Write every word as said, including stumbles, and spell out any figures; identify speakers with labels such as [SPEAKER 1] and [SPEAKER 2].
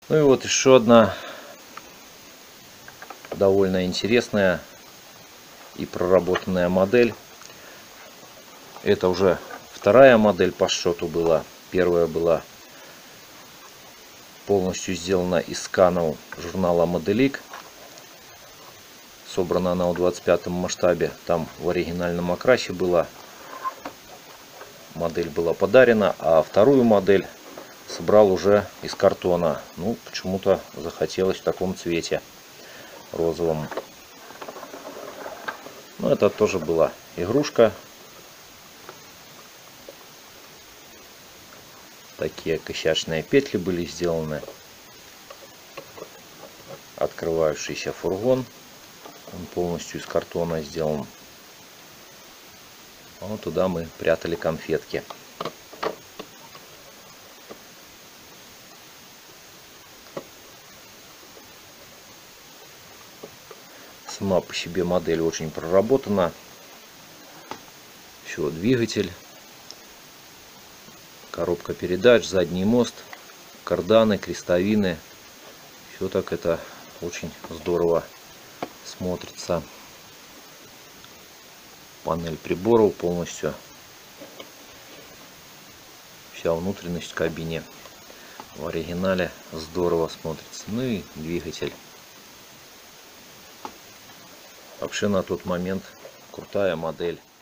[SPEAKER 1] Ну и вот еще одна довольно интересная и проработанная модель. Это уже вторая модель по счету была. Первая была полностью сделана из сканов журнала Моделик. Собрана она в двадцать пятом масштабе. Там в оригинальном окрасе была. Модель была подарена. А вторую модель собрал уже из картона. Ну, почему-то захотелось в таком цвете розовом. Ну, это тоже была игрушка. Такие косячные петли были сделаны. Открывающийся фургон. Он полностью из картона сделан. Вот туда мы прятали конфетки. Сама по себе модель очень проработана. Все, двигатель, коробка передач, задний мост, карданы, крестовины. Все так это очень здорово смотрится. Панель приборов полностью. Вся внутренность в кабине в оригинале здорово смотрится. Ну и двигатель. Вообще на тот момент крутая модель.